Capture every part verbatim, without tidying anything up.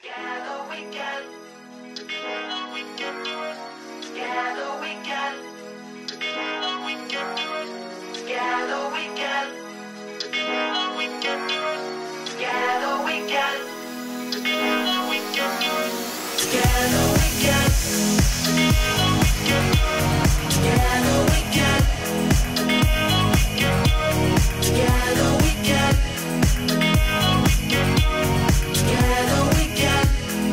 Together we can. Together we can do it. Together we can. Together we can do it. Together we can. Together we can do it. Together we can. Together we can do it. Together we can. Together we can do it. Together we can. Together we can. Together we can.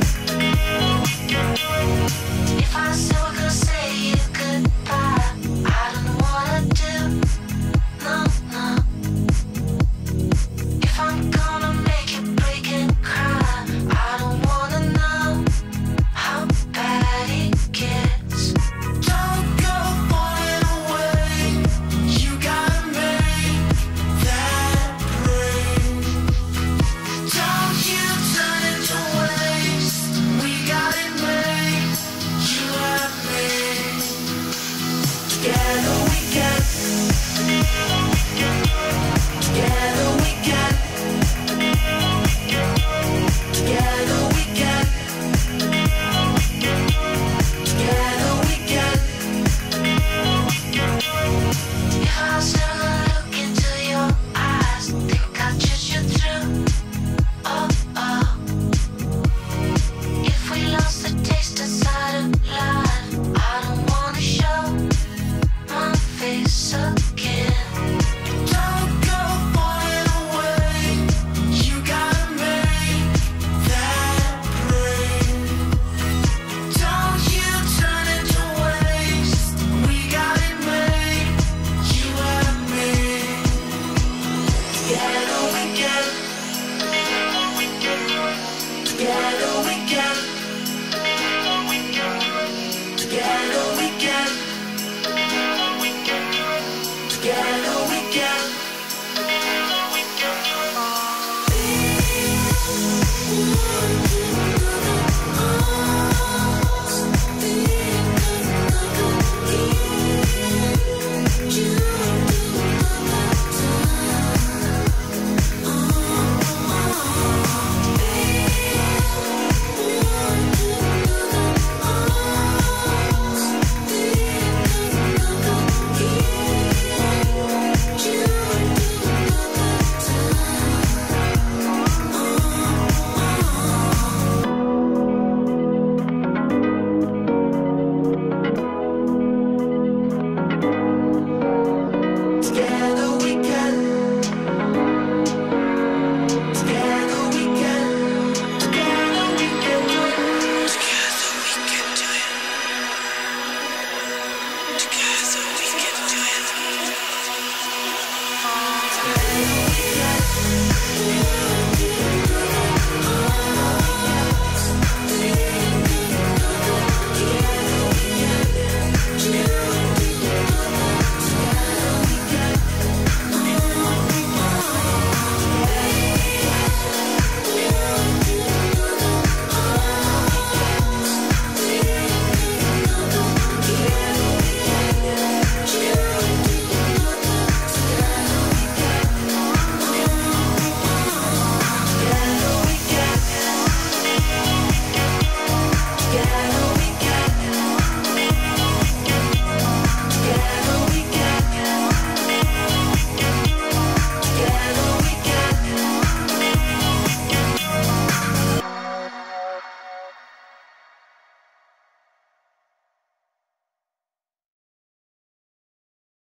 If I said we're gonna say it goodbye, I don't know what I'd do. No, no. If I'm gonna make it break and cry, I don't wanna know how bad it gets. Don't go falling away. You gotta make that break. Don't you turn into waste. We got it made. You and me. Together we can. Together we can. Together we can. Together we can. If I was ever look into your eyes, think I'd choose you through. Oh, oh. If we lost the taste inside of life, I don't wanna show my face again. Don't go falling away. You gotta make that break. Don't you turn into waste. We got it made. You and me. Together we can. Together we can do it. Together we can.